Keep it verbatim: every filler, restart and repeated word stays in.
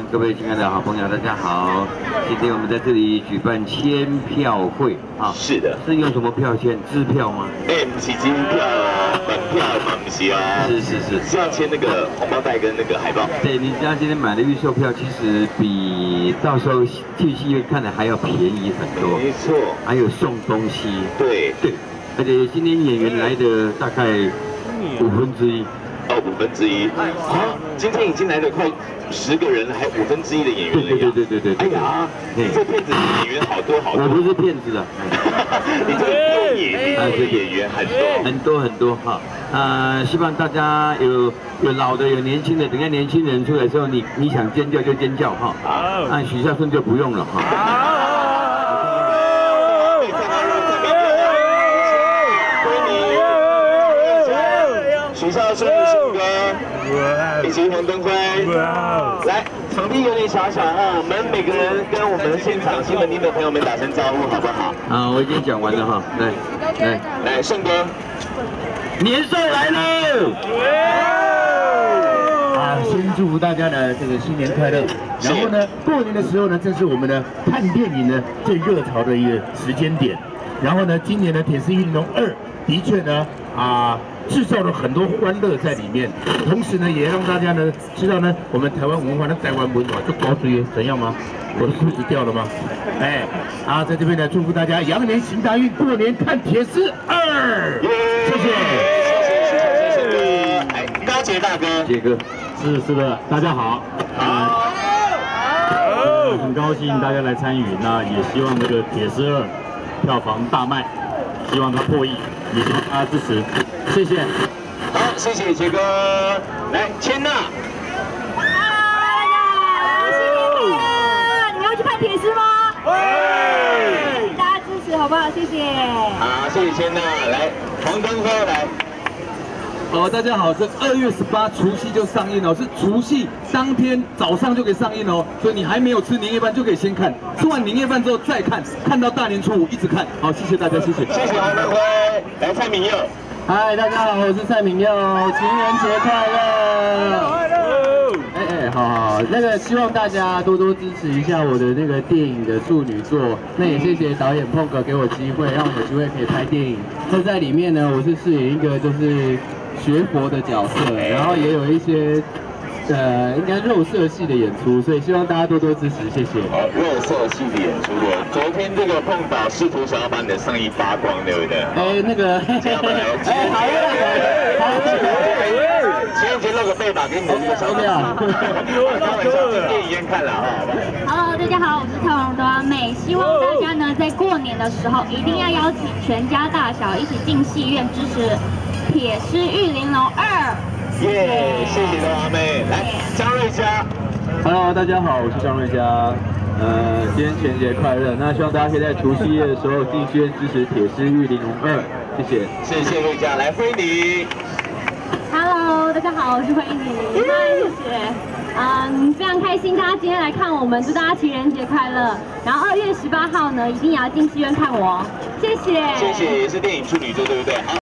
各位亲爱的好朋友，大家好！今天我们在这里举办签票会啊， 是的， 是用什么票签？支票吗？ 哎，不是金票哦，门票嘛不是哦。 是是是， 是要签那个红包袋跟那个海报。 对，你家今天买的预售票，其实比到时候去戏院看的还要便宜很多。 没错， 还有送东西。 对对，而且今天演员来的大概五分之一。 哦，五分之一。哦，今天已经来了快十个人，还五分之一的演员了呀。 对对对对对。 哎呀，你这片子演员好多好多。 我不是骗子的。 你这个演员的演员很多很多很多哈。呃，希望大家有有老的有年轻的，等下年轻人出来的时候，你你想尖叫就尖叫哈。好。那许孝顺就不用了哈。好。 许孝顺、顺哥以及黄登辉，来，场地有点小小啊，我们每个人跟我们现场新闻厅的朋友们打声招呼，好不好？ 啊，我已经讲完了哈，来，来， 来，顺哥， 年兽来了！ 啊，先祝福大家呢这个新年快乐。然后呢，过年的时候呢，这是我们呢看电影呢最热潮的一个时间点。然后呢，今年的《铁丝玉玲珑二》的确呢啊。 制造了很多欢乐在里面，同时呢，也让大家呢知道呢，我们台湾文化的台湾文化就高追怎样吗？我的裤子掉了吗？哎，啊，在这边呢，祝福大家羊年行大运，过年看铁丝二，谢谢， 谢谢，谢谢，哎，高杰大哥， 杰哥， 是是的，大家好，啊，呃，很高兴大家来参与，那也希望这个铁丝二票房大卖，希望它破亿，也希望大家支持。 谢谢， 好，谢谢杰哥。来，千娜。 嗨，大家好，新年快乐！你们要去看铁丝吗？会。大家支持好不好？谢谢。 好，谢谢千娜。来，黄登辉来。 哦，大家好，这二月十八除夕就上映哦，是除夕当天早上就可以上映哦，所以你还没有吃年夜饭就可以先看，吃完年夜饭之后再看，看到大年初五一直看。好，谢谢大家，谢谢。 谢谢黄登辉。来，蔡明佑。 嗨，大家好，我是蔡明佑，情人节快乐！快乐！哎哎，好好，那个希望大家多多支持一下我的那个电影的处女作，那也谢谢导演碰哥给我机会，让我有机会可以拍电影。那在里面呢，我是饰演一个就是学佛的角色，然后也有一些。 呃，应该肉色系的演出，所以希望大家多多支持，谢谢。 好，肉色系的演出的，昨天这个碰导试图想要把你的上衣扒光，对不对？ 哎，那个， 这样来，哎，好呀，好，情人节露个背吧，给你的这个小妹啊，开玩笑，去电影院看了哈，好不好 ？Hello， 大家好，我是蔡王端美，希望大家呢在过年的时候一定要邀请全家大小一起进戏院支持《铁丝玉玲珑二》。 耶， yeah, 谢谢罗阿妹，来张瑞佳 ，Hello， 大家好，我是张瑞佳，呃，今天情人节快乐，那希望大家可以在除夕夜的时候进戏院支持《铁丝玉玲珑二》，谢谢， 谢谢瑞佳，来菲尼 ，Hello， 大家好，我是菲尼，嗨，谢谢。嗯，非常开心大家今天来看我们，祝大家情人节快乐。然后二月十八号呢，一定也要进戏院看我，谢谢， 谢谢，也是电影处女座，对不对？好。